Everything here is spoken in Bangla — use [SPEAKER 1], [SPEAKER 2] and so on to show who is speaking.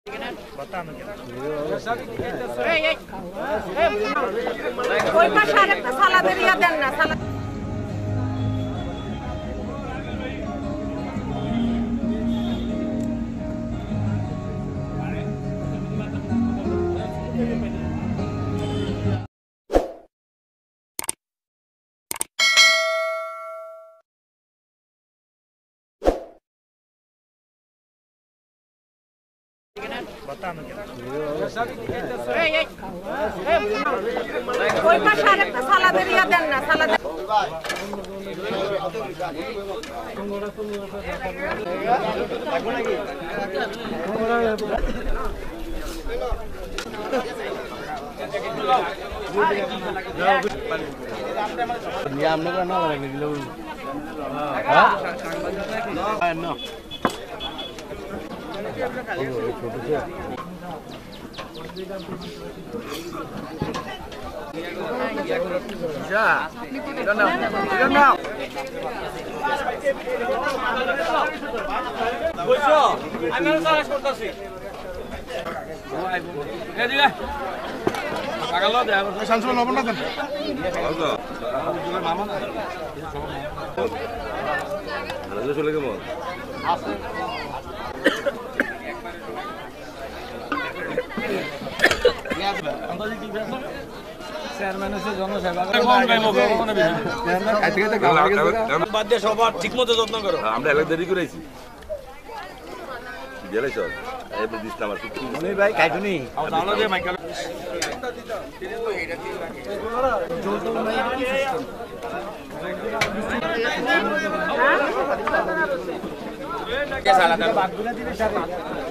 [SPEAKER 1] ওই পাশে আরেকটা সালাদের ইয়া দেন না সালাদ ওই পাশে আরেকটা সালাদের ইয়া দেন না সালাদ
[SPEAKER 2] চলে কেমন
[SPEAKER 3] ঠিক মতো যত্ন করো।
[SPEAKER 2] আমরা এলাকা দেরি করেছি গেলে চল দিচ্ছিলাম আর ভাই কাইটুনি
[SPEAKER 3] সালাদ